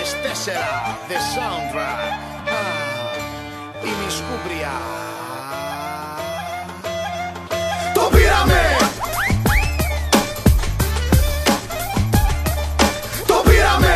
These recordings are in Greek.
4, The Soundtrack. Η Μισκούμπρια. Το πήραμε! Το πήραμε!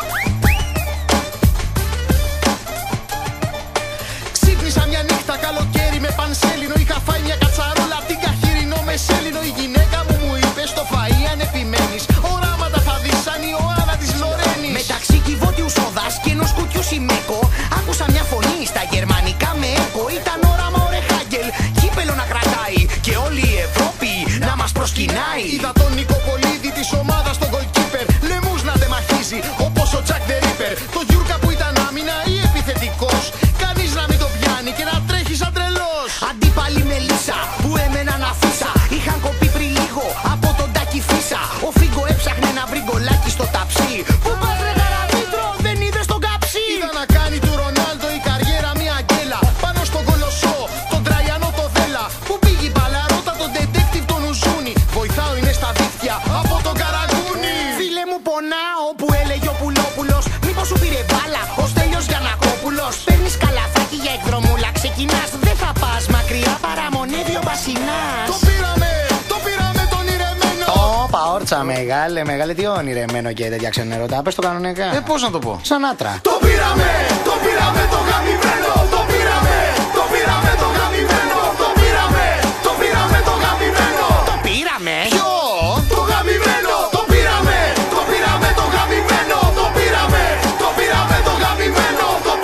Ξύπνησα μια νύχτα καλοκαίρι με πανσέλινο. Είχα φάει μια κατσαρόλα την καχύρινο με σέλινο. Η γυναίκα μου είπε στο φαΐ αν επιμένεις, οράματα θα δεις σαν η Ιωάννα της Λορένης. Μεταξύ κυβότιου σόδας και ενός κουτιού σιμέκο άκουσα μια φωνή στα γερμανικά με έκο. Ήταν όραμα ο Ρεχάγκελ, κύπελο να κρατάει και όλη η Ευρώπη να μας προσκυνάει. Είδα τον Νικοπολίδη της ομάδας τον goalkeeper, λαιμούς να τεμαχίζει όπως ο Jack the Ripper. Το Γιούρκα που ήταν άμυνα ή επιθετικός, κανείς να μην το πιάνει και να τρέχει σαν τρελός. Αντίπαλοι με λύσα που έμεναν αφίσα, είχαν κοπεί πριν λίγο από τον Τάκη Φίσα. Ο Φίγκο έψαχνε να βρει γκολάκι στο ταψί. Πού πας ρε Γαραπίτρο, δεν είδες τον καψί? Είδα να κάνει του Ρονάλντο η καριέρα μια γκέλα πάνω στον Κολοσσό, τον Τραϊανό το Δέλα. Που πήγε η μπαλαρώτα τον detective τον Ουζούνι. Βοηθάω είναι στα δίχτυα από τον Καραγκούνι. Φίλε μου πονάω που έλεγε ο Πουλόπουλος, μήπως σου πήρε μπάλα ο Στέλιος Γιαννακόπουλος? Παίρνεις καλαθάκι για εκδρομούλα, ξεκινάς, δεν θα πας μακριά, παραμονεύει ο Μπασινάς. Το πήραμε τον ηρεμένο. Όπα, όρτσα μεγάλε, μεγάλε, τι ονειρεμένο και τέτοια ξενέρωτα. Πες το κανονικά. Πώς να το πω? Σαν άτρα. Το πήραμε το γαμημένο. Το πήραμε το γαμημένο. Το πήραμε το γαμημένο. Το πήραμε. Ποιο? Το γαμημένο. Το πήραμε το γαμημένο. Το πήραμε το γαμημένο. Το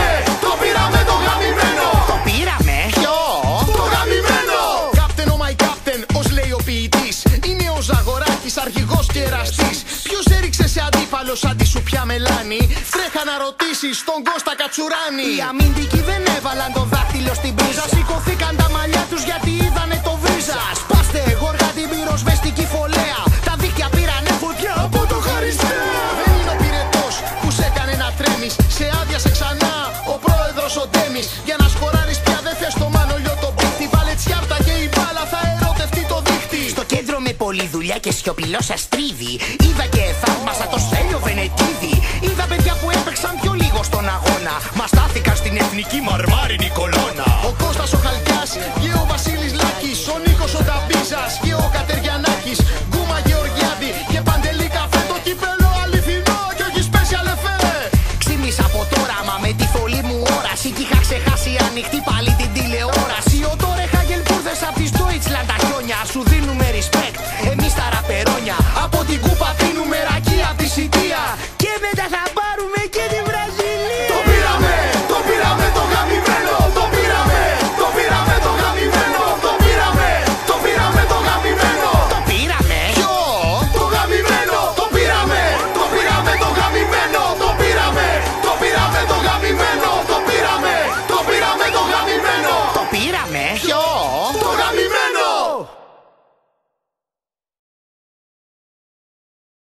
πήραμε το γαμημένο. Το πήραμε. Ποιο? Το γαμημένο. Captain oh my captain, ως λέει ο ποιητής, είναι ο Ζαγοράκης, αρχηγός και εραστής. Ποιος έριξε σε αντίπαλο σαν τη σουπιά μελάνη? Τρέχα να ρωτήσεις τον Κώστα Κατσουράνη. Οι αμυντικοί δεν έβαλαν το δάχτυλο στην πρίζα, σηκωθήκαν τα μαλλιά τους γιατί είδανε το βρίζα. Σπάστε γόργα την πυροσβεστική φωλέα, τα δίχτυα πήρανε φωτιά από το Χαριστέα. Δεν είναι ο πυρετός που σε έκανε να τρέμεις, σε άδειασε ξανά ο πρόεδρος ο Ντέμις. Για να σκοράρεις πια δεν θες το Μανολιό το πίχτη, βάλε τσιάρτα και η μπάλα θα ερωτευτεί το δίχτυ. Στο κέντρο με πολλή δουλειά και σιωπηλό σας τρίβει, είδα και θαύμασα το Στέλιο Βενετίδη. Είδα παιδιά που έπαιξαν πιο λίγο στον αγώνα, μα στάθηκαν στην εθνική μαρμάρινη κολόνα. Ο Κώστας ο Χαλκιάς και ο Βασίλης